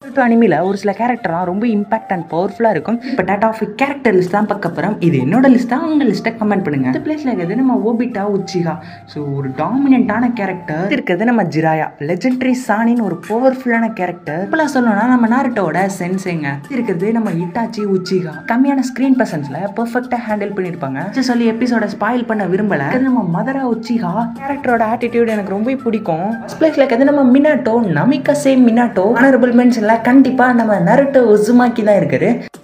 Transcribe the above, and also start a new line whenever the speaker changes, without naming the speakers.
அனிமில ஒரு சில கேரக்டர்லாம் ரொம்ப இம்பாக்ட் அண்ட் பவர்ஃபுல்லாக இருக்கும். இப்போ டாட் ஆஃப் கேரக்டர் லிஸ்ட் தான் பார்க்க போகிறோம். இது என்னோட லிஸ்ட் தான், உங்கள் லிஸ்ட்டை கமெண்ட் பண்ணுங்க. இந்த பிளேஸில் இருக்கிறது நம்ம ஓபிட்டா உச்சிகா. ஸோ ஒரு டாமினண்டான கேரக்டர். இருக்கிறது நம்ம ஜிராயா, லெஜெண்டரி சானின்னு ஒரு பவர்ஃபுல்லான கேரக்டர். இப்போலாம் சொல்லணும்னா நம்ம நாருட்டோட சென்சேங்க. இருக்கிறது நம்ம இட்டாச்சி உச்சிகா. கம்மியான ஸ்க்ரீன் பர்சன்ஸில் பெர்ஃபெக்டாக ஹேண்டில் பண்ணியிருப்பாங்க. சொல்லி எபிசோட ஸ்பாயில் பண்ண விரும்பல. நம்ம மதரா உச்சிகா கேரக்டரோட ஆட்டிடியூட் எனக்கு ரொம்ப பிடிக்கும். பிளேஸில் இருக்கிறது நம்ம மினாட்டோ, நமிகா சேம் மினாட்டோ. ஆனரபிள் மென்ஷன்ல கண்டிப்பா நம்ம நருட்டோ உசுமாக்கி தான் இருக்காரு.